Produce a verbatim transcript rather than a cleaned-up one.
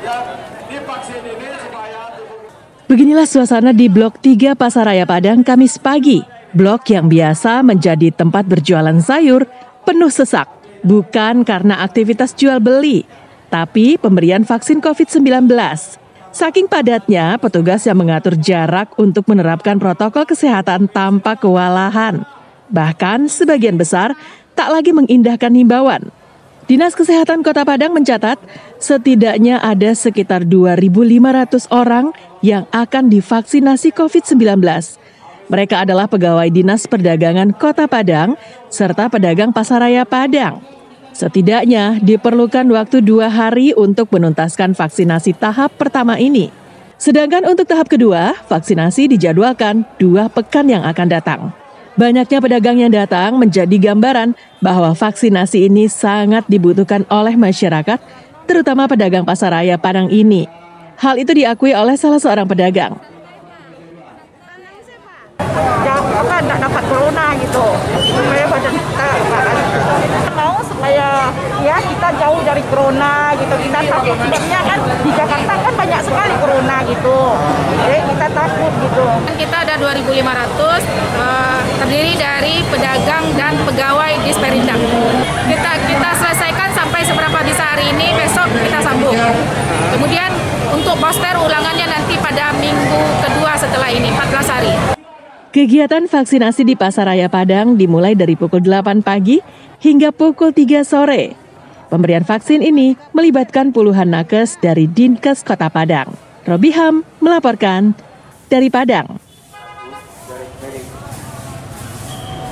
Beginilah suasana di Blok tiga Pasaraya Padang Kamis pagi. Blok yang biasa menjadi tempat berjualan sayur penuh sesak. Bukan karena aktivitas jual beli, tapi pemberian vaksin covid sembilan belas. Saking padatnya, petugas yang mengatur jarak untuk menerapkan protokol kesehatan tampak kewalahan. Bahkan sebagian besar tak lagi mengindahkan himbauan. Dinas Kesehatan Kota Padang mencatat setidaknya ada sekitar dua ribu lima ratus orang yang akan divaksinasi covid sembilan belas. Mereka adalah pegawai Dinas Perdagangan Kota Padang serta pedagang Pasaraya Padang. Setidaknya diperlukan waktu dua hari untuk menuntaskan vaksinasi tahap pertama ini. Sedangkan untuk tahap kedua, vaksinasi dijadwalkan dua pekan yang akan datang. Banyaknya pedagang yang datang menjadi gambaran bahwa vaksinasi ini sangat dibutuhkan oleh masyarakat, terutama pedagang Pasaraya Padang ini. Hal itu diakui oleh salah seorang pedagang. Ya, apa, nggak dapat corona gitu, supaya badan kita mau supaya ya kita jauh dari corona gitu. Kita takut sebenarnya kan di Jakarta kan banyak sekali corona gitu, jadi kita takut gitu. Kita ada dua ribu lima ratus uh, terdiri dari pedagang dan pegawai di Disperindak. Kita kita selesaikan sampai seberapa bisa hari ini, besok kita sambung. Kemudian untuk booster ulangannya nanti pada minggu kedua setelah ini, empat belas hari. Kegiatan vaksinasi di Pasaraya Padang dimulai dari pukul delapan pagi hingga pukul tiga sore. Pemberian vaksin ini melibatkan puluhan nakes dari Dinkes Kota Padang. Robiham melaporkan dari Padang.